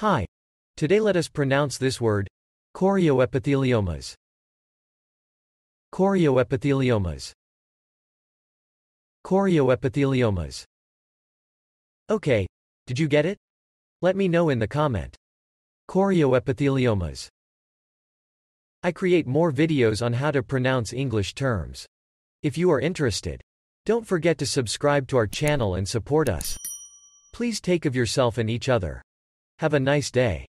Hi. Today let us pronounce this word, Chorioepitheliomas. Chorioepitheliomas. Chorioepitheliomas. Okay, did you get it? Let me know in the comment. Chorioepitheliomas. I create more videos on how to pronounce English terms. If you are interested, don't forget to subscribe to our channel and support us. Please take of yourself and each other. Have a nice day.